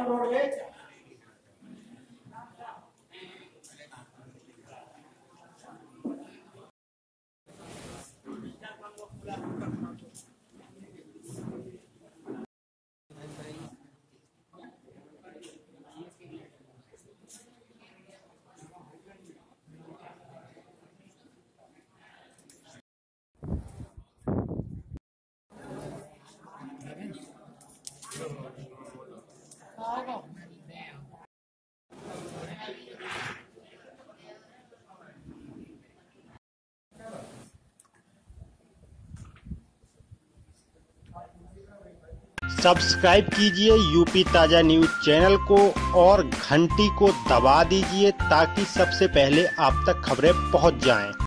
Subscribe कीजिए UP ताज़ा news channel को और घंटी को दबा दीजिए ताकि सबसे पहले आप तक खबरें पहुंच जाएं।